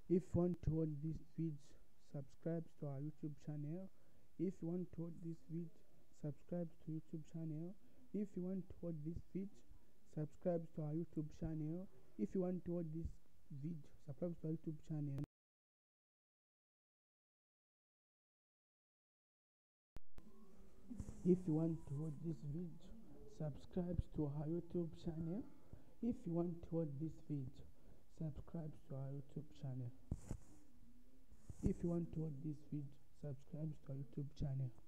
If you want to watch this video, subscribe to our YouTube channel. If you want to watch this video, subscribe to YouTube channel. If you want to watch this video, subscribe to our YouTube channel. If you want to watch this video, subscribe to our YouTube channel. If you want to watch this video, subscribe to our YouTube channel. If you want to watch this video, subscribe to our YouTube channel. If you want to watch this video, subscribe to our YouTube channel.